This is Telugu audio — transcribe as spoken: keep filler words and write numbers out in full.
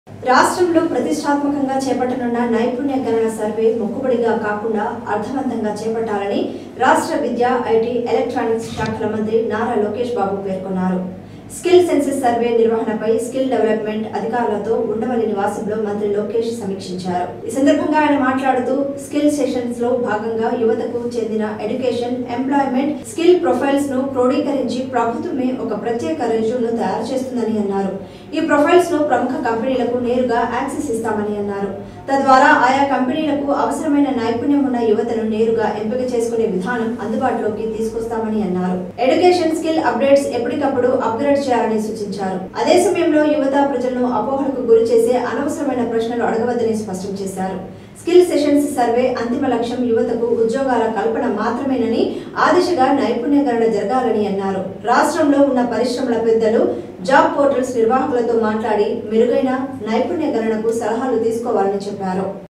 రాష్ట్రంలో ప్రతిష్టాత్మకంగా చేపట్టనున్న నైపుణ్య గణన సర్వే మొక్కుబడిగా కాకుండా అర్థవంతంగా చేపట్టాలని రాష్ట్ర విద్యా, ఐటీ, ఎలక్ట్రానిక్స్ శాఖల మంత్రి నారా లోకేష్ బాబు పేర్కొన్నారు. స్కిల్ సెన్సస్ సర్వే నిర్వహణపై స్కిల్ డెవలప్మెంట్ అధికారులతో ఉండవల్లి నివాసంలో మంత్రి లోకేష్ సమీక్షించారు. ఈ సందర్భంగా ఆయన మాట్లాడుతూ స్కిల్ సెషన్స్ లో భాగంగా యువతకు చెందిన ఎడ్యుకేషన్, ఎంప్లాయ్మెంట్, స్కిల్ ప్రొఫైల్స్ ను క్రోడీకరించి ప్రభుత్వమే ఒక ప్రత్యేక రెజ్యూమ్ను తయారు చేస్తుందని అన్నారు. ఈ ప్రొఫైల్స్ ను ప్రముఖ కంపెనీలకు నేరుగా యాక్సెస్ ఇస్తామని అన్నారు. తద్వారా ఆయా కంపెనీలకు అవసరమైన నైపుణ్యం ఉన్న యువతను నేరుగా ఎంపిక చేసుకునే విధానం అందుబాటులోకి తీసుకొస్తామని అన్నారు. ఎడ్యుకేషన్ స్కిల్ అప్డేట్స్ ఎప్పటికప్పుడు అప్గ్రేడ్ చేయాలని సూచించారు. అదే సమయంలో యువత ప్రజలను అపోహలకు గురి చేసే అనవసరమైన ప్రశ్నలు అడగవద్దని స్పష్టం చేశారు. స్కిల్ సెషన్స్ సర్వే అంతిమ లక్ష్యం యువతకు ఉద్యోగాల కల్పన మాత్రమేనని, ఆ దిశగా నైపుణ్య గణన జరగాలని అన్నారు. రాష్ట్రంలో ఉన్న పరిశ్రమల పెద్దలు జాబ్ పోర్టల్స్ నిర్వాహకులతో మాట్లాడి మెరుగైన నైపుణ్య గణనకు సలహాలు తీసుకోవాలని చెప్పారు.